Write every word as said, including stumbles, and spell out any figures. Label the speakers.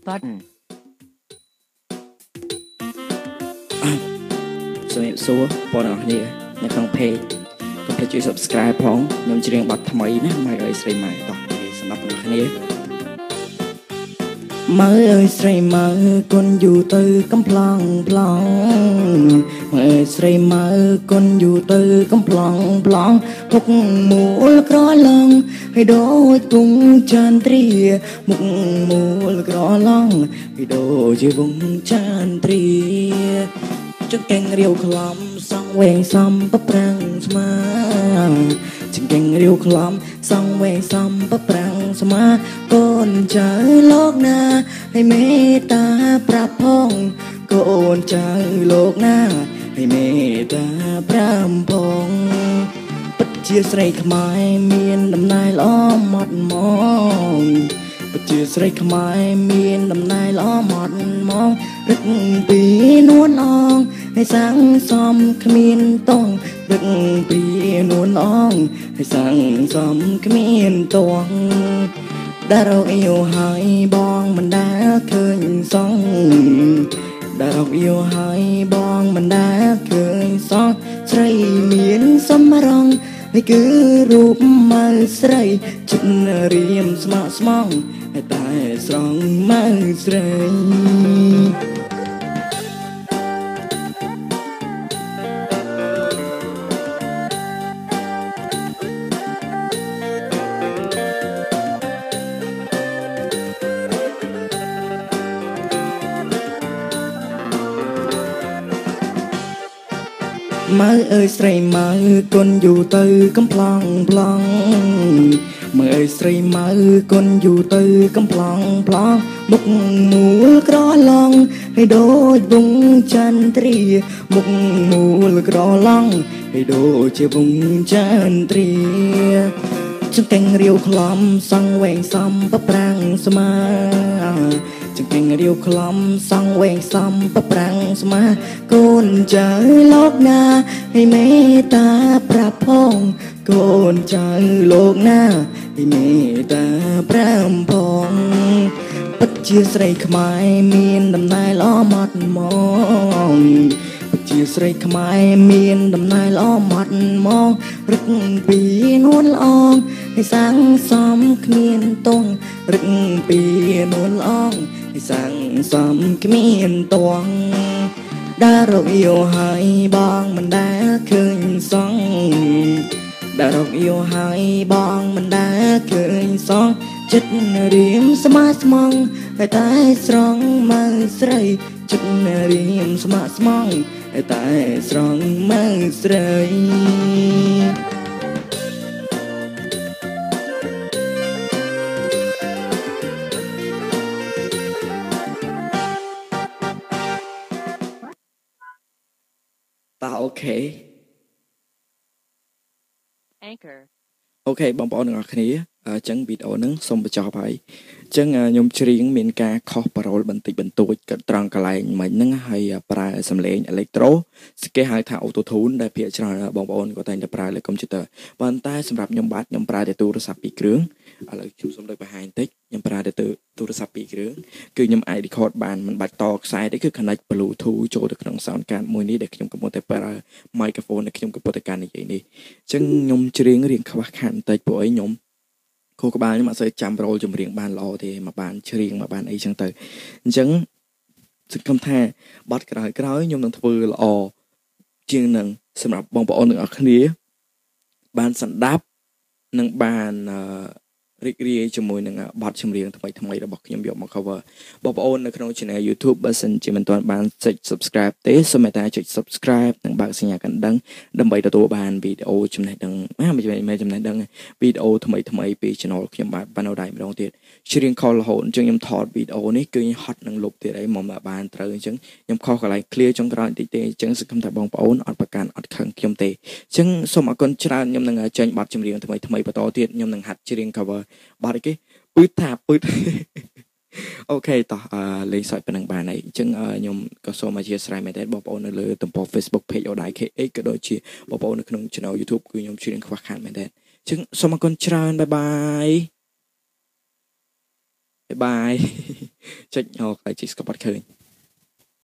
Speaker 1: But
Speaker 2: สวัสดีสวัสดีปอนด์นี่ในช่องเพจก็ไปช่วย subscribe ផងខ្ញុំច្រៀងបទថ្មីណាម៉ែអើយស្រីម៉ែតោះសម្រាប់អ្នកគ្នាម៉ែអើយស្រីម៉ែគុនយូរទៅកំ pl ង់ pl ង់ម៉ែអើយស្រីម៉ែគុនយូរទៅកំ pl ង់ pl ង់ពុកមូលក្រឡងឲ្យដូចពុងចន្ទ្រាមុខមូលក្រឡងឲ្យដូចជាពុងចន្ទ្រាចង្កេងរាវក្លំសងវែងសំបប្រាំងស្មាចង្កេងរាវក្លំសងវែងសំបប្រាំងស្មាកូនចៅលោកណាឲ្យមេត្តាប្រាប់ផងកូនចៅលោកណាឲ្យមេត្តាប្រាប់ផងពិតជាស្រីខ្មែរមានដំណើរល្អម៉ត់ម៉ងពិតជាស្រីខ្មែរមានដំណើរល្អម៉ត់ម៉ងរឹកពីនួនអងให้สังสมขมิ้นต้องรึกปีนวลน้องให้สังสมขมิ้นตวงได้เราอยู่หายบองมันได้เคยสองได้เราอยู่หายบองมันได้เคยสองใส่เหมียนสมรองให้คือรูปมาใส่จุดเรียมสมองสมองให้ตายสองมาใส่ម៉ែអើយស្រីម៉ែគុនយូរទៅកំប្លង់ប្លង់ម៉ែអើយស្រីម៉ែគុនយូរទៅកំប្លង់ប្លង់មុខមូលក្រឡងឲ្យដូចវងចន្ទ្រាមុខមូលក្រឡងឲ្យដូចជាវងចន្ទ្រាចង្កេងរាវក្លំសងវែងសំបប្រាំងស្មាចង្កេងរាវក្លំសងវែងសំបប្រាំងស្មាកូនចៅលោកណាឲ្យមេត្តាប្រាប់ផងកូនចៅលោកណាឲ្យមេត្តាប្រាប់ផងពិតជាស្រីខ្មែរមានដំណើរល្អម៉ត់ម៉ងពិតជាស្រីខ្មែរមានដំណើរល្អម៉ត់ម៉ងរឹកពីនួនល្អងให้สังสมขมิ้นตวงรึกปีนวลอ่องให้สังสมขมิ้นตวงดารกอยู่หายบองมันได้เคยสองดารกอยู่หายบองมันได้เคยสองจิตเรียมสมาสมองให้ตายสรองมาใส่จิตเรียมสมาสมองให้ตายสรองมาใส่ตาโอเค
Speaker 1: Anchor
Speaker 2: អូខេបងប្អូនទាំងអស់គ្នាអញ្ចឹងវីដេអូហ្នឹងសូមបញ្ចប់ហើយអញ្ចឹងខ្ញុំច្រៀងមានការខុសប៉ារ៉ូលបន្តិចបន្តួចក៏ត្រង់កន្លែងមិញហ្នឹងហើយប្រើសំឡេងអេឡិចត្រូគេហៅថាអូតូធូនដែលភាគច្រើនបងប្អូនក៏តែងតែប្រើលើកុំព្យូទ័រប៉ុន្តែសម្រាប់ខ្ញុំបាទខ្ញុំប្រើតែទូរស័ព្ទពីរគ្រឿងឥឡូវខ្ញុំសូមលើកបង្ហាញបន្តិចខ្ញុំប្រើតែទូរស័ព្ទពីរគ្រឿងគឺខ្ញុំអាច record បានមិនបាច់តខ្សែទេគឺ connect Bluetooth ចូលទៅក្នុង sound card មួយនេះដែលខ្ញុំកំពុងតែប្រើ microphone ដែលខ្ញុំកំពុងតែកាន់និយាយនេះអញ្ចឹងខ្ញុំច្រៀងរៀងខ្វះខាតបន្តិចព្រោះអីខ្ញុំខួរក្បាលខ្ញុំអត់សូវចាំរោលចម្រៀងបានល្អទេមកបានច្រៀងមកបានអីចឹងទៅអញ្ចឹងសង្ឃឹមថាបទក្រោយៗខ្ញុំនឹងធ្វើល្អជាងនឹងសម្រាប់បងប្អូនទាំងអស់គ្នាបានសន្តាប់និងបានរីករាយជាមួយនឹងបទចម្រៀងថ្មីថ្មីរបស់ខ្ញុំយកមក cover បងប្អូននៅក្នុង channel YouTube បើសិនជាមិនទាន់បានចុច subscribe ទេសូមមេត្តាចុច subscribe និងបើកសញ្ញាកណ្ដឹងដើម្បីទទួលបានវីដេអូចំណេះដឹងមិនមែនចំណេះដឹងវីដេអូថ្មីថ្មីពី channel ខ្ញុំបាទបានដល់ម្ដងទៀតច្រៀងខលរហូតអញ្ចឹងខ្ញុំថតវីដេអូនេះគឺហត់នឹងលុបទៀតអីមកបានត្រូវអញ្ចឹងខ្ញុំខុសកន្លែង clear ចុងក្រោយបន្តិចទេអញ្ចឹងសង្ឃឹមថាបងប្អូនអត់ប្រកាន់អត់ខឹងខ្ញុំទេអញ្ចឹងសូមអរគុណច្រើនខ្ញុំនឹងចេញបទចម្រៀងថ្មីថ្មីបន្តទៀតខ្ញុំនឹងហាត់ច្រៀង cover បាត់អីគេពឺថាពឺអូខេតោះលេងសើចប៉ុណ្ណឹងបានហើយអញ្ចឹងខ្ញុំក៏សូមអធិស្ឋានមែនតើបងប្អូននៅលើទំព័រ Facebook page Odai ខេ เอ็กซ์ ក៏ដូចជាបងប្អូននៅក្នុង channel YouTube គឺខ្ញុំច្រៀងខ្វះខាតមែនតើអញ្ចឹងសូមអរគុណច្រើនបាយបាយបាយបាយចុចកន្លែង G ស្កបត់ឃើញ